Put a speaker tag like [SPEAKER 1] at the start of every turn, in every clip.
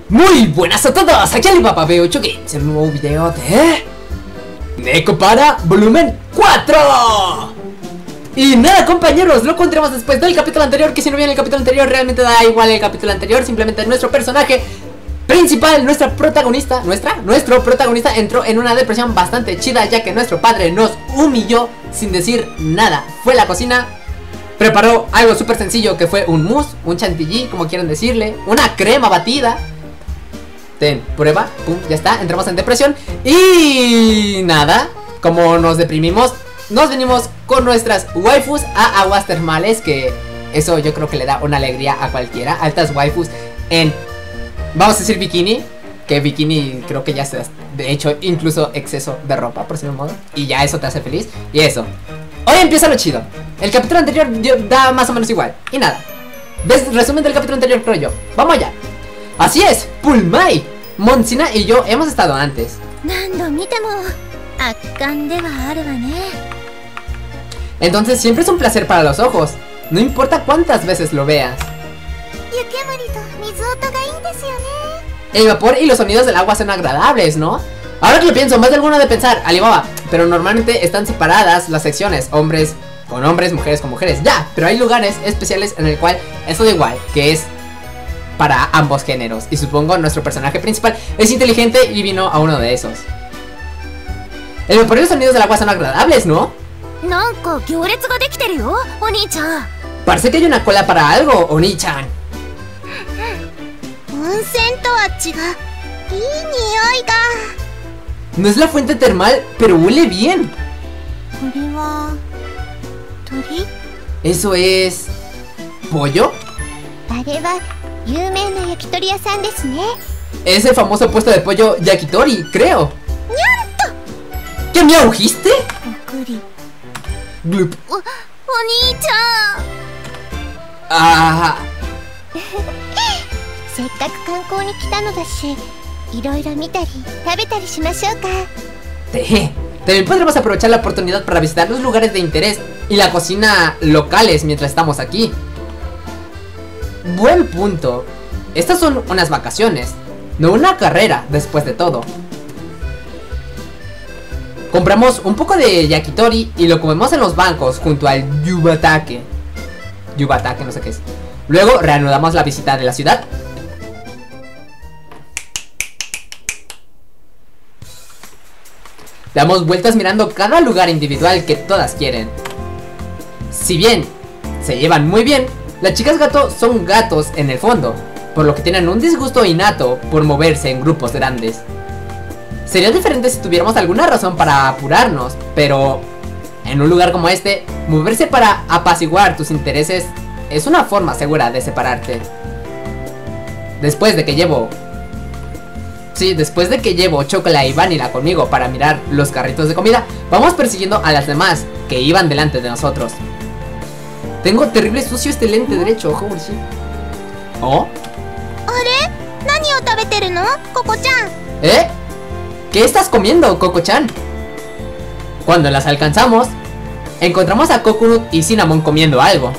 [SPEAKER 1] Muy buenas a todos, aquí Alibaba B8 Games en un nuevo video de Neko para volumen 4. Y nada compañeros, lo encontramos después del capítulo anterior, que si no vieron el capítulo anterior realmente da igual el capítulo anterior. Simplemente nuestro personaje principal, nuestro protagonista entró en una depresión bastante chida, ya que nuestro padre nos humilló sin decir nada. Fue a la cocina, preparó algo súper sencillo que fue un mousse, un chantilly, como quieran decirle, una crema batida. Ten, prueba, pum, ya está, entramos en depresión. Y nada, como nos deprimimos, nos venimos con nuestras waifus a aguas termales, que eso yo creo que le da una alegría a cualquiera. Altas waifus en, vamos a decir bikini, que bikini creo que ya se, de hecho, incluso exceso de ropa, por cierto modo. Y ya eso te hace feliz, y eso. Hoy empieza lo chido. El capítulo anterior da más o menos igual. Y nada, resumen del capítulo anterior creo yo. Vamos allá. Así es, Pulmai, Monsina y yo hemos estado antes. Entonces siempre es un placer para los ojos, no importa cuántas veces lo veas. El vapor y los sonidos del agua son agradables, ¿no? Ahora que lo pienso, más de alguno de pensar, Alibaba, pero normalmente están separadas las secciones, hombres con hombres, mujeres con mujeres, ya, pero hay lugares especiales en el cual eso da igual, que es para ambos géneros. Y supongo nuestro personaje principal es inteligente y vino a uno de esos. El vapor y los sonidos del agua son agradables, ¿no? Parece que hay una cola para algo, Oni-chan. No es la fuente termal, pero huele bien. ¿Eso es pollo? Es el famoso puesto de pollo Yakitori, creo. ¿Qué me ahujiste? Glup. Ah. También podremos aprovechar la oportunidad para visitar los lugares de interés y la cocina locales mientras estamos aquí. Buen punto. Estas son unas vacaciones, no una carrera, después de todo. Compramos un poco de yakitori y lo comemos en los bancos junto al yubatake. Yubatake, no sé qué es. Luego reanudamos la visita de la ciudad. Damos vueltas mirando cada lugar individual que todas quieren. Si bien se llevan muy bien, las chicas gato son gatos en el fondo, por lo que tienen un disgusto innato por moverse en grupos grandes. Sería diferente si tuviéramos alguna razón para apurarnos, pero en un lugar como este, moverse para apaciguar tus intereses es una forma segura de separarte. Después de que llevo chocolate y vanilla conmigo para mirar los carritos de comida, vamos persiguiendo a las demás que iban delante de nosotros. Tengo terrible sucio este lente derecho, holy shit. ¿Oh? ¿Eh? ¿Qué estás comiendo, Coco-chan? Cuando las alcanzamos, encontramos a Coconut y Cinnamon comiendo algo.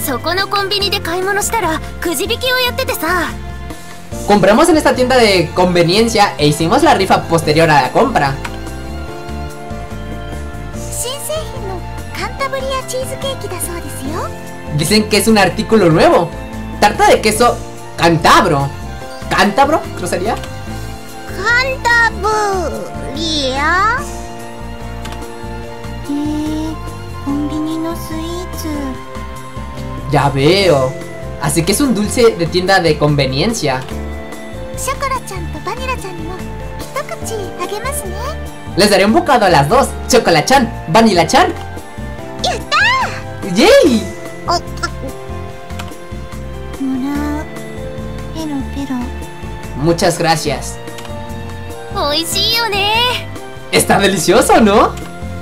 [SPEAKER 1] Compramos en esta tienda de conveniencia e hicimos la rifa posterior a la compra. Dicen que es un artículo nuevo. Tarta de queso Cantabro. ¿Cántabro? ¿Creo sería? Ya veo. Así que es un dulce de tienda de conveniencia. Les daré un bocado a las dos. Chocolate-chan, Vanilla-chan. ¡Yay! Muchas gracias. Está delicioso, ¿no?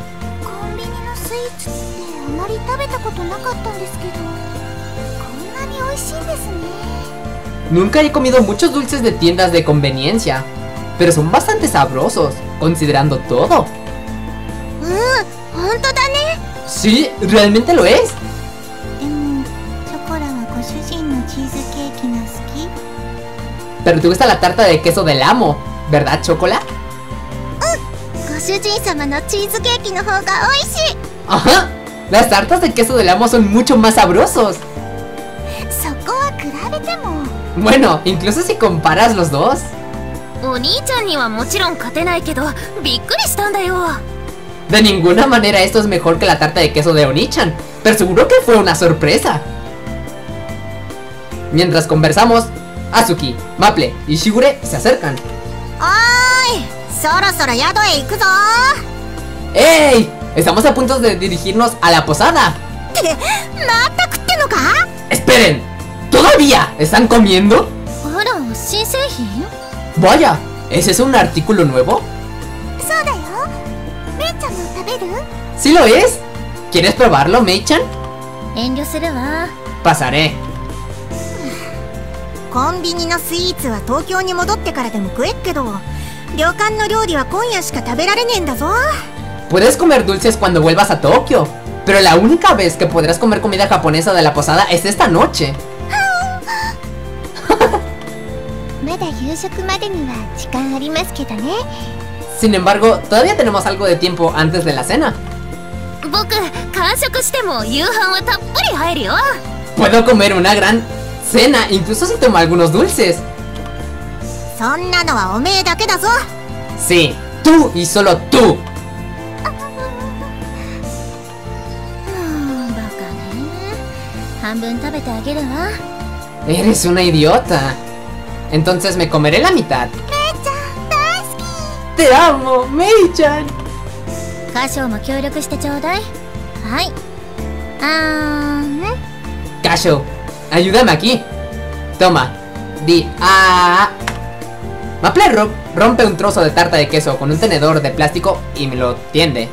[SPEAKER 1] Nunca he comido muchos dulces de tiendas de conveniencia, pero son bastante sabrosos, considerando todo. Sí, realmente lo es. Pero te gusta la tarta de queso del amo, ¿verdad, Chocola?
[SPEAKER 2] ご主人様のチーズケーキの方が美味しい。
[SPEAKER 1] Ajá, las tartas de queso del amo son mucho más sabrosos.
[SPEAKER 2] そこは比べても。
[SPEAKER 1] Bueno, incluso si comparas los dos.
[SPEAKER 2] お兄ちゃんにはもちろん勝てないけど、びっくりしたんだよ。
[SPEAKER 1] De ninguna manera esto es mejor que la tarta de queso de Onichan, pero seguro que fue una sorpresa. Mientras conversamos, Azuki, Maple y Shigure se acercan.
[SPEAKER 2] おーい、そろそろ宿へ行くぞ。
[SPEAKER 1] ¡Ey! Estamos a punto de dirigirnos a la posada.
[SPEAKER 2] ってまた食ってんのか？
[SPEAKER 1] ¡Esperen! ¿Todavía están comiendo?
[SPEAKER 2] あら、新製品？
[SPEAKER 1] Vaya, ¿ese es un artículo nuevo?
[SPEAKER 2] そうだよ。めいちゃんも食べる？
[SPEAKER 1] ¿Sí lo es? ¿Quieres probarlo, Mei-chan?
[SPEAKER 2] 遠慮するわ。
[SPEAKER 1] Pasaré.
[SPEAKER 2] コンビニのスイーツは東京に戻ってからでも食えっけど、旅館の料理は今夜しか食べられねえんだぞ。
[SPEAKER 1] Puedes comer dulces cuando vuelvas a Tokio, pero la única vez que podrás comer comida japonesa de la posada es esta noche.
[SPEAKER 2] まだ夕食までには時間ありますけどね。
[SPEAKER 1] Sin embargo, todavía tenemos algo de tiempo antes de la cena.
[SPEAKER 2] 僕、完食しても夕飯はたっぷり入るよ。
[SPEAKER 1] Puedo comer una gran cena, incluso si tomo algunos dulces.
[SPEAKER 2] そんなのはおめえだけだぞ。
[SPEAKER 1] Sí, tú y solo tú.
[SPEAKER 2] バカね。半分食べてあげるわ。
[SPEAKER 1] Eres una idiota. Entonces me comeré la mitad.
[SPEAKER 2] めいちゃん大好き。
[SPEAKER 1] ¡Te amo, Mei-chan!
[SPEAKER 2] 歌唱も協力してちょうだい。はい。
[SPEAKER 1] Kasho, ayúdame aquí. Toma. Di. ¡Ah! Maple rompe un trozo de tarta de queso con un tenedor de plástico y me lo tiende.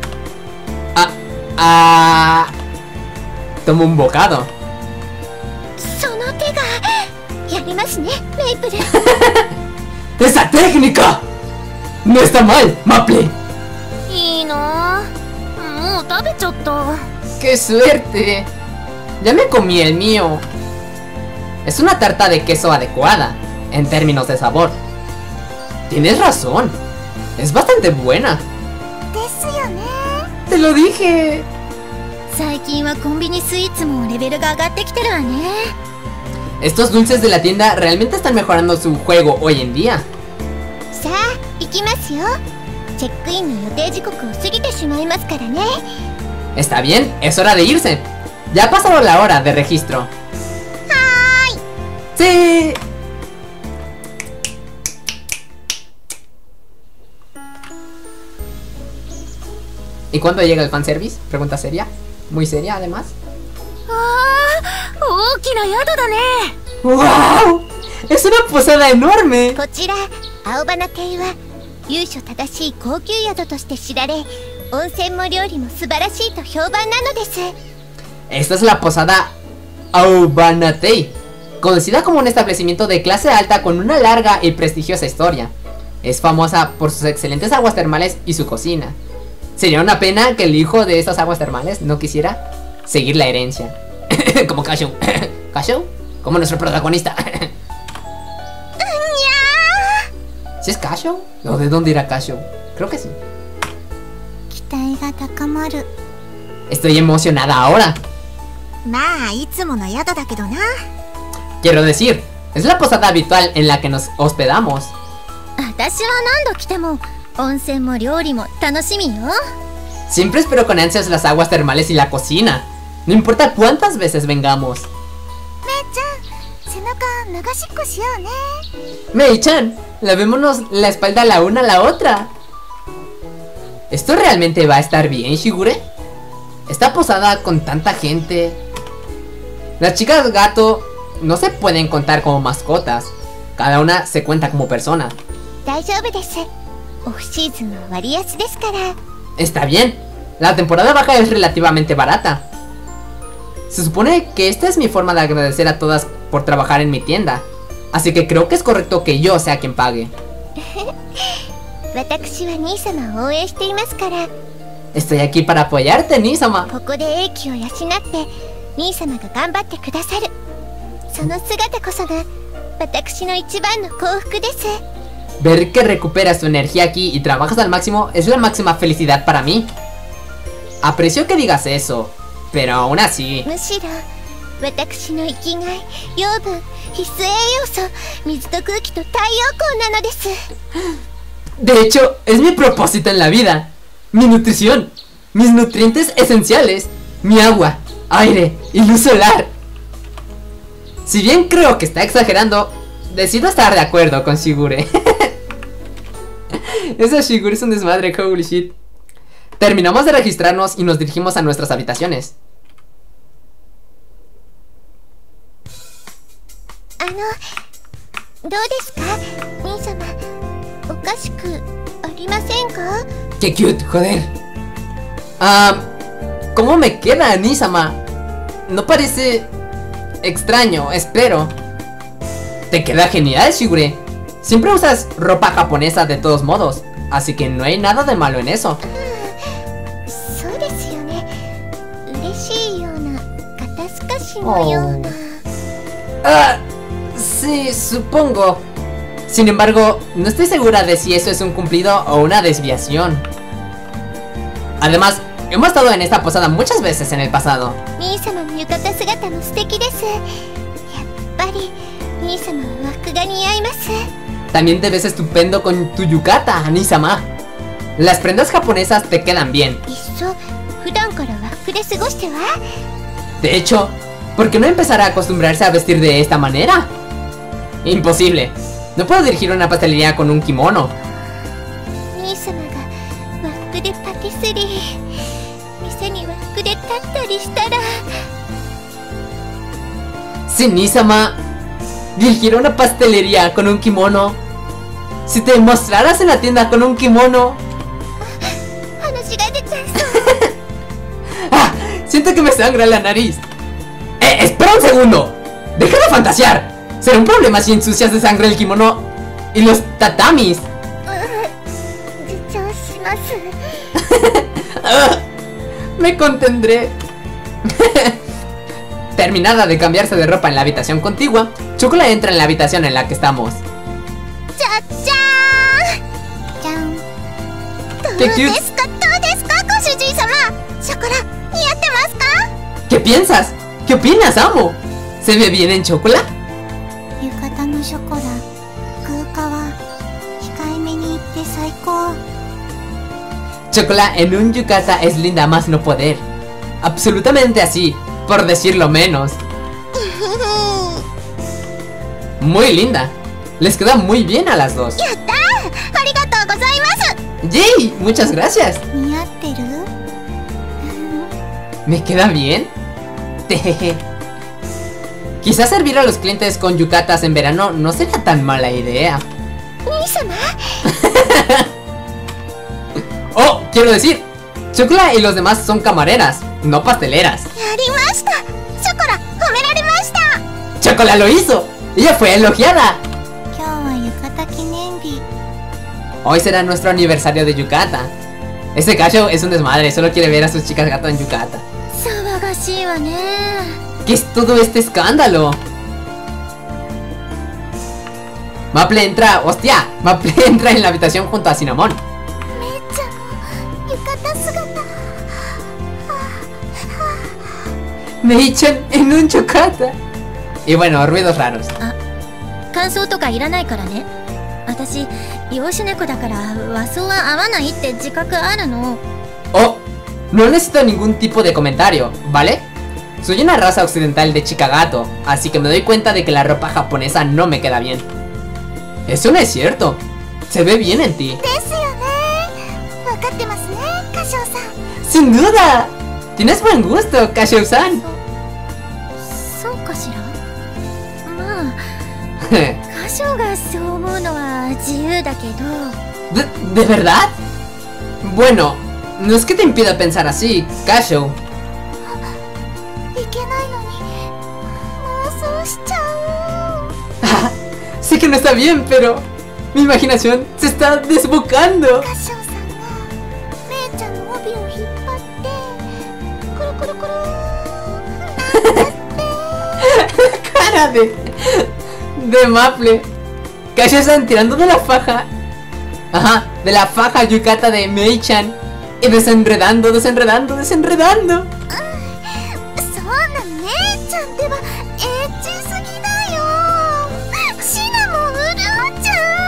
[SPEAKER 1] Tomo un bocado.
[SPEAKER 2] その手がやりますね、メイプル。
[SPEAKER 1] ¡Esa técnica! ¡No está mal, Maple!
[SPEAKER 2] いいな。もう食べちゃった。
[SPEAKER 1] ¡Qué suerte! Ya me comí el mío. Es una tarta de queso adecuada en términos de sabor. Tienes razón. Es bastante buena.
[SPEAKER 2] ですよね。
[SPEAKER 1] ¡Te lo dije!
[SPEAKER 2] 最近はコンビニスイーツもレベルが上がってきてるわね。
[SPEAKER 1] Estos dulces de la tienda realmente están mejorando su juego hoy en día.
[SPEAKER 2] さあ、行きますよ。チェックインの予定時刻を過ぎてしまいますからね。
[SPEAKER 1] Está bien, es hora de irse. Ya ha pasado la hora de registro.
[SPEAKER 2] はーい。
[SPEAKER 1] ¡Sí! ¿Y cuándo llega el fanservice? Pregunta seria. Muy seria, además.
[SPEAKER 2] 大きな宿だね。
[SPEAKER 1] ¡Wow! ¡Es una posada enorme!
[SPEAKER 2] こちら青花亭は由緒正しい高級宿として知られ、温泉も料理も素晴らしいと評判なのです。
[SPEAKER 1] Esta es la posada Aubanatei, conocida como un establecimiento de clase alta con una larga y prestigiosa historia. Es famosa por sus excelentes aguas termales y su cocina. Sería una pena que el hijo de estas aguas termales no quisiera seguir la herencia. Como Kasho. ¿Kasho? Como nuestro protagonista. ¿Sí es Kasho? ¿O de dónde irá Kasho? Creo que sí.
[SPEAKER 2] 期待が高まる。
[SPEAKER 1] Estoy emocionada ahora.
[SPEAKER 2] まあいつもの宿だけどな。
[SPEAKER 1] Quiero decir, es la posada habitual en la que nos hospedamos.
[SPEAKER 2] 私は何度来ても温泉も料理も楽しみよ。
[SPEAKER 1] Siempre espero con ansias las aguas termales y la cocina. No importa cuántas veces vengamos.
[SPEAKER 2] めいちゃん、背中流しっこしようね。
[SPEAKER 1] Mei-chan, lavémonos la espalda la una a la otra. ¿Esto realmente va a estar bien, Shigure? Esta posada con tanta gente. Las chicas gato no se pueden contar como mascotas. Cada una se cuenta como persona.
[SPEAKER 2] 大丈夫です。オフシーズンは割安ですから。
[SPEAKER 1] Está bien. La temporada baja es relativamente barata. Se supone que esta es mi forma de agradecer a todas por trabajar en mi tienda. Así que creo que es correcto que yo sea quien pague.
[SPEAKER 2] 私は兄様を応援していますから。
[SPEAKER 1] Estoy aquí para apoyarte, Nisama.
[SPEAKER 2] ここで英気を養って兄様が頑張ってくださる。その姿こそが私の一番の幸福です。
[SPEAKER 1] Ver que recuperas tu energía aquí y trabajas al máximo es la máxima felicidad para mí. Aprecio que digas eso, pero aún así...
[SPEAKER 2] むしろ私の生きがい、養分、必須栄養素、水と空気と太陽光なのです。
[SPEAKER 1] De hecho, es mi propósito en la vida. Mi nutrición, mis nutrientes esenciales, mi agua, aire y luz solar. Si bien creo que está exagerando, decido estar de acuerdo con Shigure. Esa Shigure es un desmadre, holy shit. Terminamos de registrarnos y nos dirigimos a nuestras habitaciones.
[SPEAKER 2] どうですか、兄様。おかしくありませんか？
[SPEAKER 1] ¡Qué cute, joder! ¿Cómo me queda, Nisama? No parece extraño, espero. Te queda genial, Shigure. Siempre usas ropa japonesa de todos modos, así que no hay nada de malo en eso.
[SPEAKER 2] そうですよね。嬉しいような、肩透かしのような。
[SPEAKER 1] Sí, supongo. Sin embargo, no estoy segura de si eso es un cumplido o una desviación. Además, hemos estado en esta posada muchas veces en el pasado.
[SPEAKER 2] 兄様の浴衣姿も素敵です。やっぱり兄様は和服が似合います。
[SPEAKER 1] También te ves estupendo con tu yukata, Nisama. Las prendas japonesas te quedan bien.
[SPEAKER 2] いっそ普段から和服で過ごしては？
[SPEAKER 1] De hecho, ¿por qué no empezar a acostumbrarse a vestir de esta manera? Imposible. No puedo dirigir una pastelería con un kimono.
[SPEAKER 2] 兄様が和服でパティスリー、店に和服で立ったりしたら。
[SPEAKER 1] Si Nisama dirigiera una pastelería con un kimono, si te mostraras en la tienda con un kimono...
[SPEAKER 2] 話が出ちゃいそう。
[SPEAKER 1] ¡Ah! Siento que me sangra la nariz. ¡Espera un segundo! ¡Deja de fantasear! Será un problema si ensucias de sangre el kimono y los tatamis.
[SPEAKER 2] 自重します。
[SPEAKER 1] Me contendré. Terminada de cambiarse de ropa en la habitación contigua, Chocola entra en la habitación en la que estamos.
[SPEAKER 2] じゃじゃーん。じゃん。どう
[SPEAKER 1] ¡Qué cute!
[SPEAKER 2] ですか、どうですか、ご主人様。ショコラ似合ってますか？
[SPEAKER 1] ¿Qué piensas? ¿Qué opinas, amo? ¿Se ve bien en Chocola?
[SPEAKER 2] 浴衣のショコラ、空化は控えめに言って最高。
[SPEAKER 1] Chocola en un yukata es linda a más no poder. Absolutamente así, por decirlo menos. Muy linda. Les queda muy bien a las dos.
[SPEAKER 2] やったー、ありがとうございます。
[SPEAKER 1] ¡Yay! Muchas gracias.
[SPEAKER 2] 似合ってる？
[SPEAKER 1] ¿Me queda bien? Tejeje. Quizás servir a los clientes con yucatas en verano no sería tan mala idea.
[SPEAKER 2] 兄様？
[SPEAKER 1] Oh, quiero decir, Chocola y los demás son camareras, no pasteleras.
[SPEAKER 2] やりました。ショコラ褒められました。
[SPEAKER 1] ¡Chocola lo hizo! ¡Ella fue elogiada!
[SPEAKER 2] 今日は浴衣記念日。
[SPEAKER 1] Hoy será nuestro aniversario de yukata. Este Kasho es un desmadre, solo quiere ver a sus chicas gato en yukata.
[SPEAKER 2] 騒がしいわね。
[SPEAKER 1] ¿Qué es todo este escándalo? Maple entra, hostia, Maple entra en la habitación junto a Cinnamon.
[SPEAKER 2] めっちゃの浴衣姿。
[SPEAKER 1] Mei-chan en un yukata. Y bueno, ruidos raros.
[SPEAKER 3] 感想とかいらないからね。私養子猫だから和装は合わないって自覚あるの。
[SPEAKER 1] Oh, no necesito ningún tipo de comentario, ¿vale? Soy una raza occidental de chica gato, así que me doy cuenta de que la ropa japonesa no me queda bien. Eso no es cierto. Se ve bien en ti.
[SPEAKER 2] ですよね。分かってますね、カシオさん。
[SPEAKER 1] ¡Sin duda! Tienes buen gusto, Kashio-san.
[SPEAKER 3] そうかしら。まあ歌唱がそう思うのは自由だけど。
[SPEAKER 1] ¿De verdad? Bueno, no es que te impida pensar así, Kashio.
[SPEAKER 2] いけないのに妄想しちゃう。
[SPEAKER 1] Sé que no está bien, pero mi imaginación se está desbocando.
[SPEAKER 2] カシオさんがメイちゃんの帯を引っ張ってくるくるくるーんなんちゃって。
[SPEAKER 1] Cara de... de Maple. Casi están tirando de la faja. Ajá, de la faja yukata de Mei-chan. Y desenredando.
[SPEAKER 3] そうな姉ちゃんではエッチすぎだよ。シナモン潤っち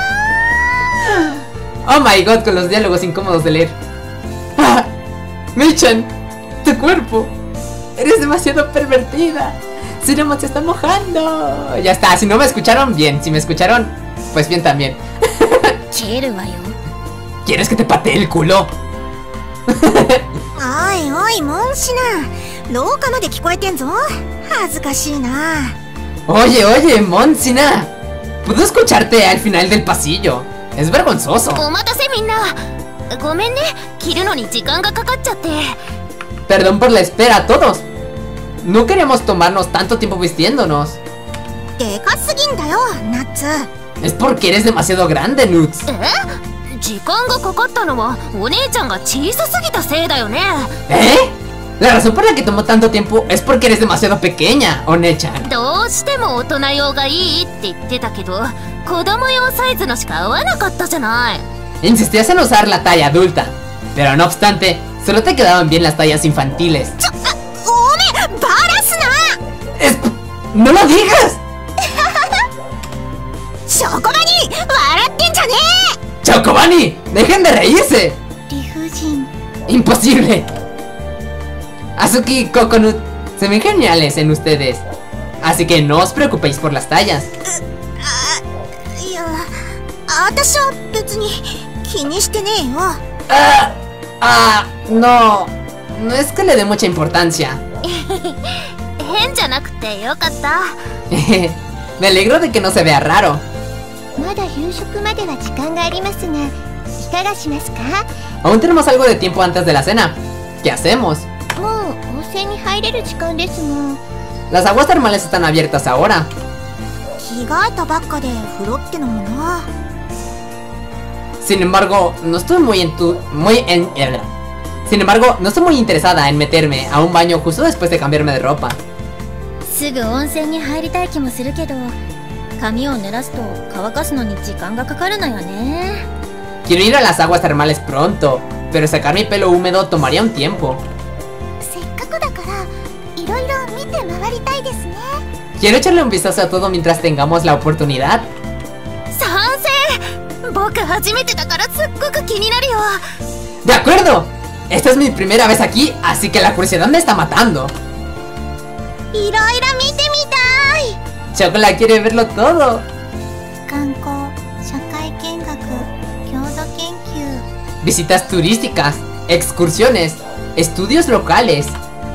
[SPEAKER 3] ゃう。
[SPEAKER 1] Oh my god, con los diálogos incómodos de leer. Ah, Mei-chan, tu cuerpo. Eres demasiado pervertida. Cinnamon se está mojando. Ya está, si no me escucharon, bien. Si me escucharon, pues bien también. ¿Quieres que te patee el culo?
[SPEAKER 3] おいおいモンシナ、廊下まで聞こえてんぞ。恥ずかしいな。
[SPEAKER 1] Oye, oye, Monsina. Puedo escucharte al final del pasillo. Es vergonzoso.
[SPEAKER 3] お待たせみんな。ごめんね、着るのに時間がかかっちゃって。
[SPEAKER 1] Perdón por la espera a todos. No queremos tomarnos tanto tiempo vistiéndonos.
[SPEAKER 3] でかすぎんだよ、ナッツ。
[SPEAKER 1] Es porque eres demasiado grande, Nuts.
[SPEAKER 3] 時間がかかったのはお姉ちゃんが小さすぎたせいだよね。
[SPEAKER 1] ¿Eh? La razón por la que tomó tanto tiempo es porque eres demasiado pequeña, One-chan.
[SPEAKER 3] どうしても大人用がいいって言ってたけど、子供用サイズのしか合わなかったじゃない。
[SPEAKER 1] Insistías en usar la talla adulta, pero no obstante, solo te quedaban bien las tallas infantiles.
[SPEAKER 3] おめバラすな。
[SPEAKER 1] ¡No lo digas!
[SPEAKER 3] ショコバニ笑ってんじゃねえ。
[SPEAKER 1] ¡Chocobani! ¡Dejen de reírse!
[SPEAKER 3] 理不尽。
[SPEAKER 1] ¡Imposible! Azuki y Coconut se ven geniales en ustedes, así que no os preocupéis por las tallas.
[SPEAKER 3] いや、私は別に気にしてねえよ。
[SPEAKER 1] No es que le dé mucha importancia.
[SPEAKER 3] 変じゃなくてよかった。
[SPEAKER 1] Me alegro de que no se vea raro.
[SPEAKER 2] まだ夕食までは時間がありますが、いかがしますか？
[SPEAKER 1] Aún tenemos algo de tiempo antes de la cena. ¿Qué hacemos?
[SPEAKER 2] もう温泉に入れる時間ですが。
[SPEAKER 1] Las aguas termales están abiertas ahora.
[SPEAKER 3] 着替えたばっかで風呂ってのもな。
[SPEAKER 1] Sin embargo, no estoy muy interesada en meterme a un baño justo después de cambiarme de ropa.
[SPEAKER 3] すぐ温泉に入りたい気もするけど、髪を濡らすと乾かすのに時間がかかるのよね。
[SPEAKER 1] Quiero ir a las aguas termales pronto, pero sacar mi pelo húmedo tomaría un tiempo.
[SPEAKER 3] せっかくだからいろいろ見て回りたいですね。
[SPEAKER 1] Quiero echarle un vistazo a todo mientras tengamos la oportunidad.
[SPEAKER 3] 賛成。僕初めてだからすっごく気になるよ。
[SPEAKER 1] ¡De acuerdo! Esta es mi primera vez aquí, así que la curiosidad me está matando.
[SPEAKER 3] いろいろ見てみたい。
[SPEAKER 1] Chocola quiere verlo todo.
[SPEAKER 3] 観光、社会見学、郷土研究。
[SPEAKER 1] Visitas turísticas, excursiones, estudios locales.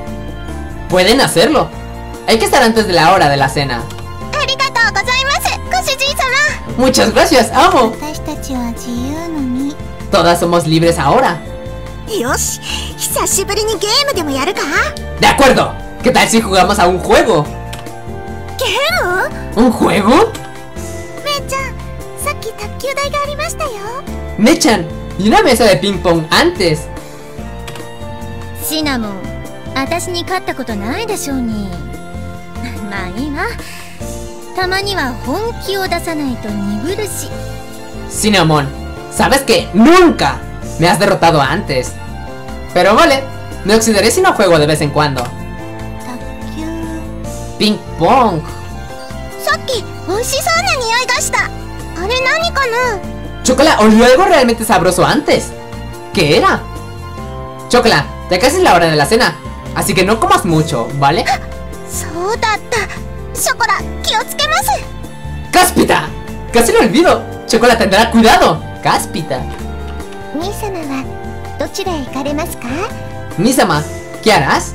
[SPEAKER 1] Pueden hacerlo. Hay que estar antes de la hora de la cena.
[SPEAKER 3] ありがとうございます、ご主人様。
[SPEAKER 1] Muchas gracias, amo.
[SPEAKER 3] 私たちは自由の身。
[SPEAKER 1] Todas somos libres ahora.
[SPEAKER 3] よし、久しぶりにゲームでもやるか？
[SPEAKER 1] De acuerdo. ¿Qué tal si jugamos a un juego?
[SPEAKER 3] ゲーム？
[SPEAKER 1] ¿Un juego?
[SPEAKER 3] めいちゃん、さっき卓球台がありましたよ。
[SPEAKER 1] Mei-chan, y una mesa de ping pong antes.
[SPEAKER 3] シナモン、私に勝ったことないでしょうに。まあいいわ。たまには本気を出さないと鈍るし。
[SPEAKER 1] Cinnamon, sabes que nunca me has derrotado antes. Pero vale, me oxidaré si no juego de vez en cuando.
[SPEAKER 3] 卓球。
[SPEAKER 1] Ping pong.
[SPEAKER 3] さっき美味しそうな匂いがした。あれ何かな？
[SPEAKER 1] Chocola, olió algo realmente sabroso antes. ¿Qué era? Chocola, ya casi es la hora de la cena, así que no comas mucho, ¿vale?
[SPEAKER 3] そうだった。ショコラ、気をつけます。
[SPEAKER 1] ¡Cáspita! Casi lo olvido. Chocola tendrá cuidado. ¡Cáspita!
[SPEAKER 2] 兄様はどちらへ行かれますか？
[SPEAKER 1] Misama, ¿qué harás?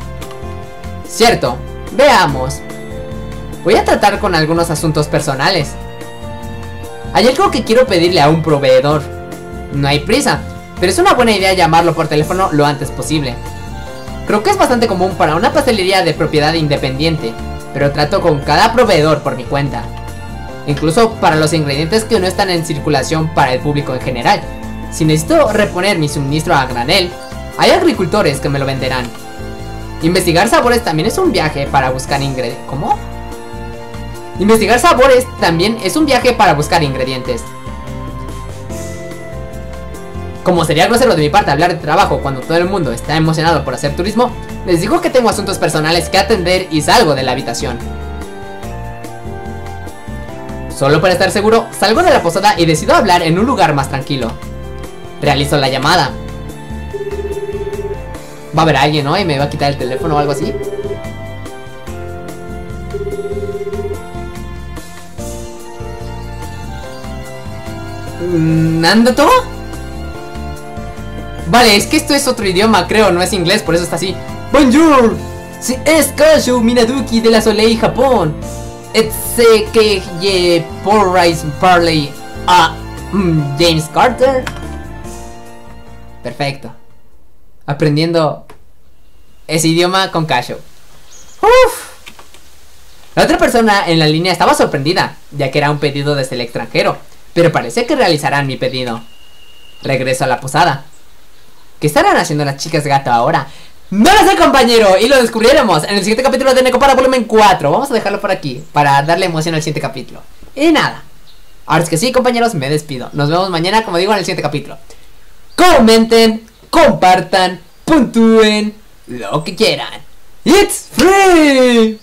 [SPEAKER 1] Cierto, veamos. Voy a tratar con algunos asuntos personales. Hay algo que quiero pedirle a un proveedor. No hay prisa, pero es una buena idea llamarlo por teléfono lo antes posible. Creo que es bastante común para una pastelería de propiedad independiente, pero trato con cada proveedor por mi cuenta. Incluso para los ingredientes que no están en circulación para el público en general. Si necesito reponer mi suministro a granel, hay agricultores que me lo venderán. Investigar sabores también es un viaje para buscar ingredientes. ¿Cómo? Investigar sabores también es un viaje para buscar ingredientes. Como sería grosero de mi parte hablar de trabajo cuando todo el mundo está emocionado por hacer turismo, les digo que tengo asuntos personales que atender y salgo de la habitación. Solo para estar seguro, salgo de la posada y decido hablar en un lugar más tranquilo. Realizo la llamada. Va a haber alguien, ¿no? Y me va a quitar el teléfono o algo así. ¿Nandato? Vale, es que esto es otro idioma, creo, no es inglés, por eso está así. Bonjour, si es Kashu Minaduki de la Soleil, Japón. Etse que ye por rice parley a James Carter. Perfecto. Aprendiendo ese idioma con Kashu. Uff. La otra persona en la línea estaba sorprendida, ya que era un pedido desde el extranjero, pero parece que realizarán mi pedido. Regreso a la posada. ¿Qué estarán haciendo las chicas gato ahora? ¡No lo sé, compañero! Y lo descubriremos en el siguiente capítulo de Nekopara volumen 4. Vamos a dejarlo por aquí para darle emoción al siguiente capítulo. Y nada. Ahora es que sí, compañeros, me despido. Nos vemos mañana, como digo, en el siguiente capítulo. Comenten, compartan, puntúen, lo que quieran. ¡It's free!